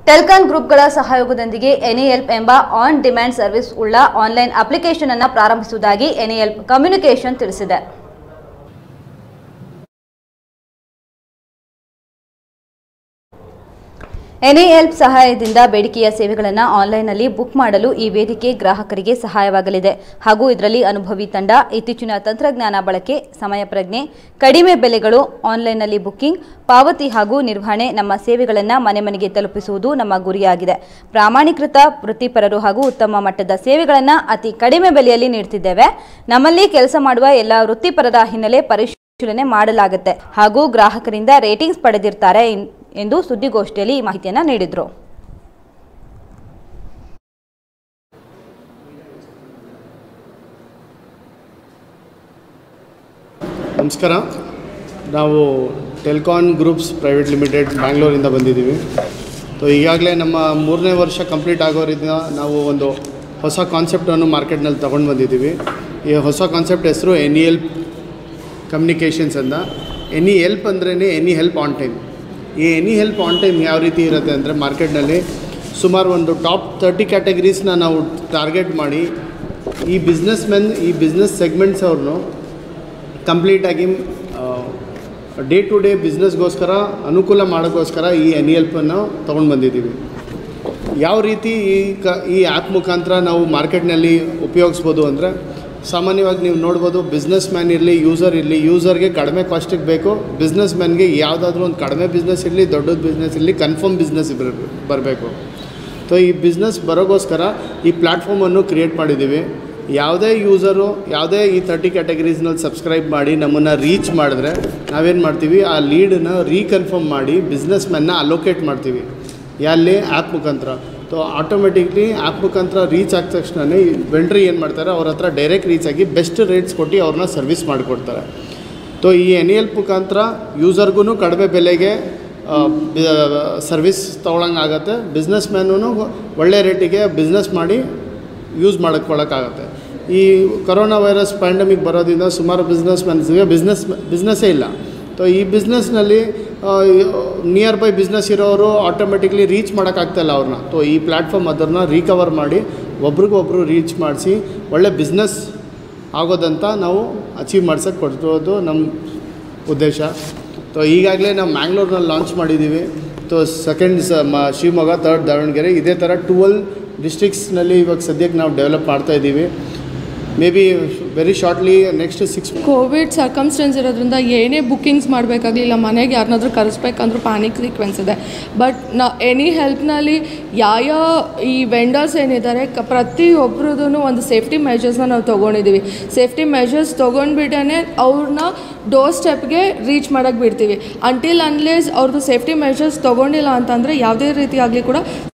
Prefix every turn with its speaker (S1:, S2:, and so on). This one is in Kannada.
S1: ಟೆಲ್ಕಾನ್ ಗ್ರೂಪ್ಗಳ ಸಹಯೋಗದೊಂದಿಗೆ ಎನಿಎಲ್ಪ್ ಎಂಬ ಆನ್ ಡಿಮ್ಯಾಂಡ್ ಸರ್ವಿಸ್ ಉಳ್ಳ ಆನ್ಲೈನ್ ಅಪ್ಲಿಕೇಶನ್ ಅನ್ನು ಪ್ರಾರಂಭಿಸುವುದಾಗಿ ಎನಿಎಲ್ಪ್ ಕಮ್ಯುನಿಕೇಷನ್ ತಿಳಿಸಿದೆ. ಎನಿಎಲ್ಪ್ ಸಹಾಯದಿಂದ ಬೇಡಿಕೆಯ ಸೇವೆಗಳನ್ನು ಆನ್ಲೈನ್ನಲ್ಲಿ ಬುಕ್ ಮಾಡಲು ಈ ವೇದಿಕೆ ಗ್ರಾಹಕರಿಗೆ ಸಹಾಯವಾಗಲಿದೆ ಹಾಗೂ ಇದರಲ್ಲಿ ಅನುಭವಿ ತಂಡ, ಇತ್ತೀಚಿನ ತಂತ್ರಜ್ಞಾನ ಬಳಕೆ, ಸಮಯ ಪ್ರಜ್ಞೆ, ಕಡಿಮೆ ಬೆಲೆಗಳು, ಆನ್ಲೈನ್ನಲ್ಲಿ ಬುಕ್ಕಿಂಗ್, ಪಾವತಿ ಹಾಗೂ ನಿರ್ವಹಣೆ ನಮ್ಮ ಸೇವೆಗಳನ್ನು ಮನೆ ಮನೆಗೆ ತಲುಪಿಸುವುದು ನಮ್ಮ ಗುರಿಯಾಗಿದೆ. ಪ್ರಾಮಾಣೀಕೃತ ವೃತ್ತಿಪರರು ಹಾಗೂ ಉತ್ತಮ ಮಟ್ಟದ ಸೇವೆಗಳನ್ನು ಅತಿ ಕಡಿಮೆ ಬೆಲೆಯಲ್ಲಿ ನೀಡುತ್ತಿದ್ದೇವೆ. ನಮ್ಮಲ್ಲಿ ಕೆಲಸ ಮಾಡುವ ಎಲ್ಲ ವೃತ್ತಿಪರರ ಹಿನ್ನೆಲೆ ಪರಿಶೀಲನೆ ಮಾಡಲಾಗುತ್ತೆ ಹಾಗೂ ಗ್ರಾಹಕರಿಂದ ರೇಟಿಂಗ್ಸ್ ಪಡೆದಿರ್ತಾರೆ ಎಂದು ಸುದ್ದಿಗೋಷ್ಠಿಯಲ್ಲಿ ಮಾಹಿತಿಯನ್ನು ನೀಡಿದರು.
S2: ನಮಸ್ಕಾರ. ನಾವು ಟೆಲ್ಕಾನ್ ಗ್ರೂಪ್ಸ್ ಪ್ರೈವೇಟ್ ಲಿಮಿಟೆಡ್ ಬ್ಯಾಂಗ್ಳೂರಿಂದ ಬಂದಿದ್ದೀವಿ. ಈಗಾಗಲೇ ನಮ್ಮ 3ನೇ ವರ್ಷ ಕಂಪ್ಲೀಟ್ ಆಗೋರಿಂದ ನಾವು ಒಂದು ಹೊಸ ಕಾನ್ಸೆಪ್ಟನ್ನು ಮಾರ್ಕೆಟ್ನಲ್ಲಿ ತೊಗೊಂಡು ಬಂದಿದ್ದೀವಿ. ಈ ಹೊಸ ಕಾನ್ಸೆಪ್ಟ್ ಹೆಸರು ಎನಿಎಲ್ಪ್ ಕಮ್ಯುನಿಕೇಷನ್ಸ್ ಅಂತ. ಎನಿಎಲ್ಪ್ ಅಂದ್ರೇ ಎನಿ ಹೆಲ್ಪ್ ಆನ್ ಟೈಮ್. ಈ ಎನಿ ಹೆಲ್ಪ್ ಆನ್ ಟೈಮ್ ಯಾವ ರೀತಿ ಇರುತ್ತೆ ಅಂದರೆ, ಮಾರ್ಕೆಟ್ನಲ್ಲಿ ಸುಮಾರು ಒಂದು ಟಾಪ್ 30 ಕ್ಯಾಟಗರೀಸ್ನ ನಾವು ಟಾರ್ಗೆಟ್ ಮಾಡಿ ಈ ಬಿಸ್ನೆಸ್ ಸೆಗ್ಮೆಂಟ್ಸ್ ಅವ್ರನ್ನು ಕಂಪ್ಲೀಟಾಗಿ ಡೇ ಟು ಡೇ ಬಿಸ್ನೆಸ್ಗೋಸ್ಕರ ಅನುಕೂಲ ಮಾಡೋಕ್ಕೋಸ್ಕರ ಈ ಎನಿಎಲ್ಪನ್ನು ತೊಗೊಂಡು ಬಂದಿದ್ದೀವಿ. ಯಾವ ರೀತಿ ಈ ಆ್ಯಪ್ ಮುಖಾಂತರ ನಾವು ಮಾರ್ಕೆಟ್ನಲ್ಲಿ ಉಪಯೋಗಿಸ್ಬೋದು ಅಂದರೆ, ಸಾಮಾನ್ಯವಾಗಿ ನೀವು ನೋಡ್ಬೋದು, ಬಿಸ್ನೆಸ್ ಮ್ಯಾನ್ ಇರಲಿ, ಯೂಸರ್ ಇರಲಿ, ಯೂಸರ್ಗೆ ಕಡಿಮೆ ಕಾಸ್ಟಿಗೆ ಬೇಕು, ಬಿಸ್ನೆಸ್ ಮ್ಯಾನ್ಗೆ ಯಾವುದಾದ್ರೂ ಒಂದು ಕಡಿಮೆ ಬಿಸ್ನೆಸ್ ಇರಲಿ, ದೊಡ್ಡದು ಬಿಸ್ನೆಸ್ ಇರಲಿ, ಕನ್ಫರ್ಮ್ ಬಿಸ್ನೆಸ್ ಬರಬೇಕು. ಈ ಬಿಸ್ನೆಸ್ ಬರೋಗೋಸ್ಕರ ಈ ಪ್ಲ್ಯಾಟ್ಫಾರ್ಮನ್ನು ಕ್ರಿಯೇಟ್ ಮಾಡಿದ್ದೀವಿ. ಯಾವುದೇ ಯೂಸರು ಯಾವುದೇ ಈ 30 ಕ್ಯಾಟಗರೀಸ್ನಲ್ಲಿ ಸಬ್ಸ್ಕ್ರೈಬ್ ಮಾಡಿ ನಮ್ಮನ್ನು ರೀಚ್ ಮಾಡಿದ್ರೆ ನಾವೇನು ಮಾಡ್ತೀವಿ, ಆ ಲೀಡನ್ನು ರೀಕನ್ಫರ್ಮ್ ಮಾಡಿ ಬಿಸ್ನೆಸ್ ಮ್ಯಾನ್ನ ಅಲೋಕೇಟ್ ಮಾಡ್ತೀವಿ ಎಲ್ಲಿ ಆ್ಯಪ್ ಮುಖಾಂತರ. ಆಟೋಮೆಟಿಕ್ಲಿ ಆ್ಯಪ್ ಮುಖಾಂತರ ರೀಚ್ ಆದ ತಕ್ಷಣವೇ ವೆಂಡ್ರಿ ಏನು ಮಾಡ್ತಾರೆ, ಅವ್ರ ಹತ್ರ ಡೈರೆಕ್ಟ್ ರೀಚ್ ಆಗಿ ಬೆಸ್ಟ್ ರೇಟ್ಸ್ ಕೊಟ್ಟು ಅವ್ರನ್ನ ಸರ್ವಿಸ್ ಮಾಡಿಕೊಡ್ತಾರೆ. ಈ ಎನಿಎಲ್ಪ್ ಮುಖಾಂತರ ಯೂಸರ್ಗೂ ಕಡಿಮೆ ಬೆಲೆಗೆ ಸರ್ವಿಸ್ ತೊಗೊಳಂಗಾಗತ್ತೆ, ಬಿಸ್ನೆಸ್ ಮ್ಯಾನೂ ಒಳ್ಳೆ ರೇಟಿಗೆ ಬಿಸ್ನೆಸ್ ಮಾಡಿ ಯೂಸ್ ಮಾಡ್ಕೊಳ್ಳೋಕ್ಕಾಗತ್ತೆ. ಈ ಕೊರೋನಾ ವೈರಸ್ ಪ್ಯಾಂಡಮಿಕ್ ಬರೋದ್ರಿಂದ ಸುಮಾರು ಬಿಸ್ನೆಸ್ ಮ್ಯಾನ್ಸ್ಗೆ ಬಿಸ್ನೆಸ್ಸೇ ಇಲ್ಲ. ಈ ಬಿಸ್ನೆಸ್ನಲ್ಲಿ ನಿಯರ್ ಬೈ ಬಿಸ್ನೆಸ್ ಇರೋರು ಆಟೋಮೆಟಿಕ್ಲಿ ರೀಚ್ ಮಾಡೋಕ್ಕಾಗ್ತಾಯಿಲ್ಲ ಅವ್ರನ್ನ. ಈ ಪ್ಲ್ಯಾಟ್ಫಾರ್ಮ್ ಅದನ್ನು ರಿಕವರ್ ಮಾಡಿ ಒಬ್ರಿಗೊಬ್ರು ರೀಚ್ ಮಾಡಿಸಿ ಒಳ್ಳೆ ಬಿಸ್ನೆಸ್ ಆಗೋದಂತ ನಾವು ಅಚೀವ್ ಮಾಡ್ಸೋಕ್ಕೆ ಕೊಡ್ತಿರೋದು ನಮ್ಮ ಉದ್ದೇಶ. ಈಗಾಗಲೇ ನಾವು ಮ್ಯಾಂಗ್ಳೂರ್ನಲ್ಲಿ ಲಾಂಚ್ ಮಾಡಿದ್ದೀವಿ. ಸೆಕೆಂಡ್ ಶಿವಮೊಗ್ಗ, ಥರ್ಡ್ ದಾವಣಗೆರೆ, ಇದೇ ಥರ 12 ಡಿಸ್ಟ್ರಿಕ್ಸ್ನಲ್ಲಿ ಇವಾಗ ಸದ್ಯಕ್ಕೆ ನಾವು ಡೆವಲಪ್ ಮಾಡ್ತಾಯಿದ್ದೀವಿ. May be very shortly next 6
S3: covid circumstances ಇರೋದ್ರಿಂದ ಏನೇ ಬುಕ್ಕಿಂಗ್ಸ್ ಮಾಡಬೇಕಾಗಲಿಲ್ಲ, ಮನೆಗೆ ಯಾರನ್ನಾದ್ರೂ ಕರೆಸ್ಬೇಕಂದ್ರೂ ಪ್ಯಾನಿಕ್ ಸೀಕ್ವೆನ್ಸ್ ಇದೆ. ಬಟ್ ಎನಿ ಹೆಲ್ಪ್ನಲ್ಲಿ ಈ ವೆಂಡರ್ಸ್ ಏನಿದ್ದಾರೆ ಪ್ರತಿಯೊಬ್ಬರದೂ ಒಂದು ಸೇಫ್ಟಿ ಮೆಷರ್ಸ್ನ ನಾವು ತೊಗೊಂಡಿದ್ದೀವಿ. ಸೇಫ್ಟಿ ಮೆಷರ್ಸ್ ತೊಗೊಂಡ್ಬಿಟ್ಟೇ ಅವ್ರನ್ನ ಡೋರ್ ಸ್ಟೆಪ್ಗೆ ರೀಚ್ ಮಾಡೋಕ್ಕೆ ಬಿಡ್ತೀವಿ. ಅನ್ಲೆಸ್ ಅವ್ರದ್ದು ಸೇಫ್ಟಿ ಮೆಷರ್ಸ್ ತೊಗೊಂಡಿಲ್ಲ ಅಂತಂದರೆ ಯಾವುದೇ ರೀತಿಯಾಗಲಿ ಕೂಡ